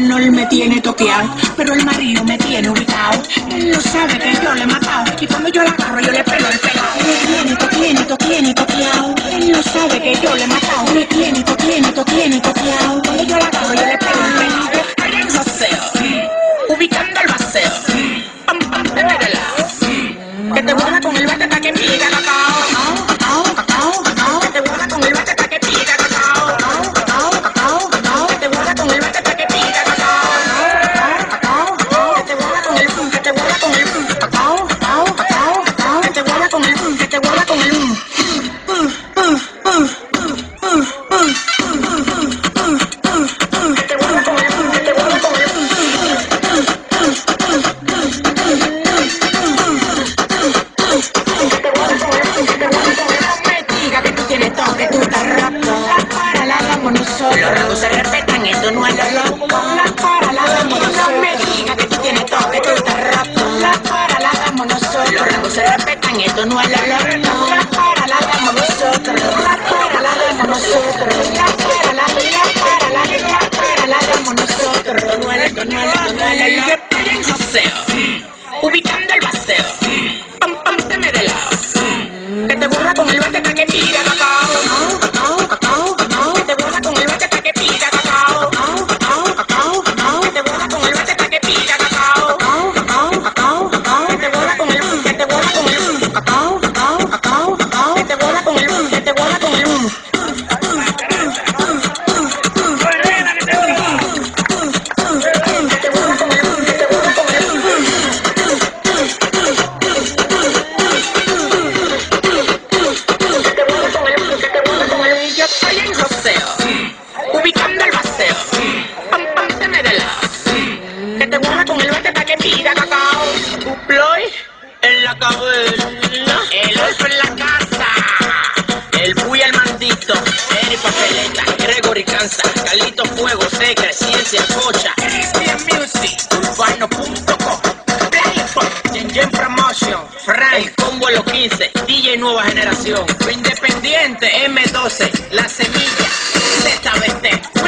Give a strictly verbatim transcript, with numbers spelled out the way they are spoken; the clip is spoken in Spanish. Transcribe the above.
Menor me tiene toqueado, pero el marido me tiene ubicado. Él no sabe que yo le he matado, y cuando yo la agarro yo le pego el pelado. Me tiene, to, tiene, to, tiene toqueado. Él no sabe que yo le he matado. Me tiene, to, tiene, to, tiene toqueado. Cuando yo la agarro yo le pego el pelado. Estoy en joseo, ubicando el vaceo. Pam, pam, te me de lado. Que te vuelva con el bate hasta que pica cacao. Cacao, cacao, cacao. Que te vuelva con el bate hasta que pica cacao. Cacao, cacao, cacao. Que te vuelva con el bate hasta que pica cacao. Cacao, cacao. Que te vuelva con el boom, que te vuelva con el boom. Cacao, cacao, cacao, cacao. Que te vuelva con el boom, que te vuelva con el boom. Que te vuelva con el boom, que te vuelva con el boom. Que tú estás roto, las para las damos nosotros. Los rangos se respetan, esto no es lo loco. Las para las damos nosotros. No me digas que tú tienes todo, que tú estás roto. Las para las damos nosotros. Los rangos se respetan, esto no es lo loco. Las para las damos nosotros. Las para las damos nosotros. Las para las, las para las, las para las damos nosotros. Esto no es, esto no es, esto no es lo loco. Estoy en joseo, ubicando el vaceo. Pam, pam, te me de lado. Que te borra con el bate hasta que pica cacao. Cacao, cacao, cacao. Que te borra con el bate hasta que pica cacao. Cacao, cacao, cacao. Que te borra con el bate hasta que pica cacao. Cacao, cacao, cacao. Que te borra con el boom, que te borra con el boom. Cacao, cacao, cacao, cacao. Que te borra con el boom, que te borra con el boom. Ubicando el vaceo, pam, pam, te me de lado. Que te borra con el bate hasta que pica cacao. Uploy en la cabeza, el oso en la casa, el Puy al mandito, Eri Papeleta, Gregory Cansa, Carlito Fuego, Secre, Ciencia Cocha, Christian Music, Urbano punto com, Playpop, Yen Promotion, Frank, el Combo Los quince, D J Nueva Generación, Independiente, M doce, La Semilla, Z B T.